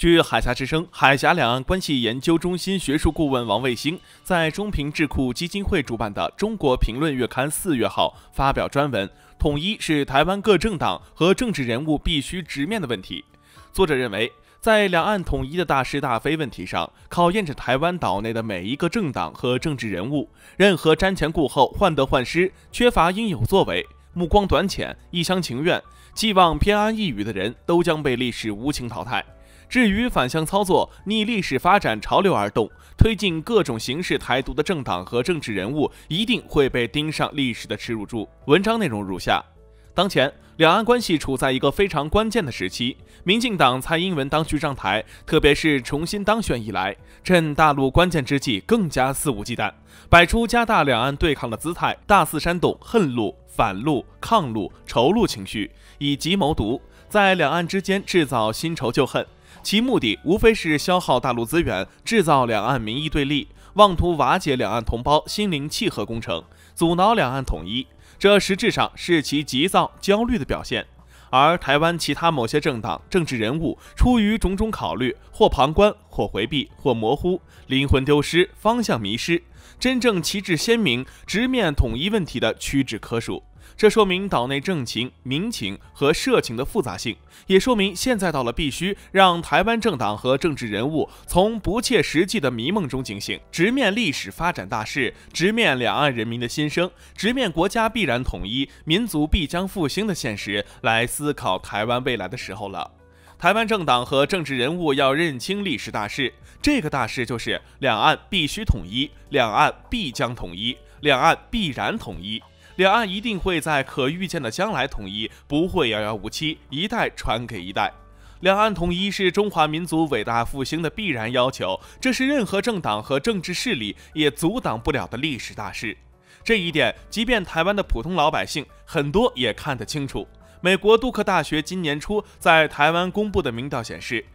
据海峡之声海峡两岸关系研究中心学术顾问王卫星在中评智库基金会主办的《中国评论月刊》4月号发表专文《统一是台湾各政党和政治人物必须直面的问题》。作者认为，在两岸统一的大是大非问题上，考验着台湾岛内的每一个政党和政治人物。任何瞻前顾后、患得患失、缺乏应有作为、目光短浅、一厢情愿、寄望偏安一隅的人，都将被历史无情淘汰。至于反向操作、逆历史发展潮流而动、推进各种形式台独的政党和政治人物，一定会被盯上历史的耻辱柱。文章内容如下：当前，两岸关系处在一个非常关键的时期。民进党蔡英文当局上台，特别是重新当选以来，趁大陆关键之际更加肆无忌惮，摆出加大两岸对抗的姿态，大肆煽动恨陆、反陆、抗陆、仇陆情绪，以疾谋独，在两岸之间制造新仇旧恨。其目的无非是消耗大陆资源，制造两岸民意对立，妄图瓦解两岸同胞心灵契合工程，阻挠两岸统一。这实质上是其急躁焦虑的表现。而台湾其他某些政党、政治人物出于种种考虑，或旁观，或回避，或模糊，灵魂丢失，方向迷失，真正旗帜鲜明、直面统一问题的屈指可数。这说明岛内政情、民情和社情的复杂性，也说明现在到了必须让台湾政党和政治人物从不切实际的迷梦中警醒，直面历史发展大势，直面两岸人民的心声，直面国家必然统一、民族必将复兴的现实，来思考台湾未来的时候了。台湾政党和政治人物要认清历史大势，这个大势就是两岸必须统一，两岸必将统一，两岸必然统一。两岸一定会在可预见的将来统一，不会遥遥无期，一代传给一代。两岸统一是中华民族伟大复兴的必然要求，这是任何政党和政治势力也阻挡不了的历史大势。这一点，即便台湾的普通老百姓很多也看得清楚。美国杜克大学今年初在台湾公布的民调显示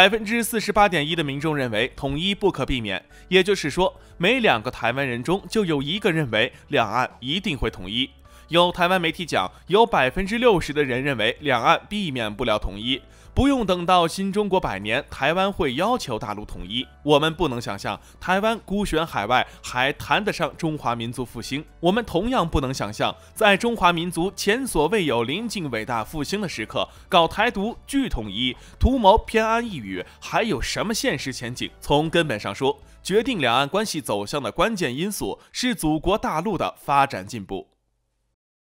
，48.1%的民众认为统一不可避免，也就是说，每2个台湾人中就有1个认为两岸一定会统一。有台湾媒体讲，有60%的人认为两岸避免不了统一。不用等到新中国100年，台湾会要求大陆统一。我们不能想象台湾孤悬海外还谈得上中华民族复兴。我们同样不能想象，在中华民族前所未有临近伟大复兴的时刻，搞台独、拒统一、图谋偏安一隅，还有什么现实前景？从根本上说，决定两岸关系走向的关键因素是祖国大陆的发展进步。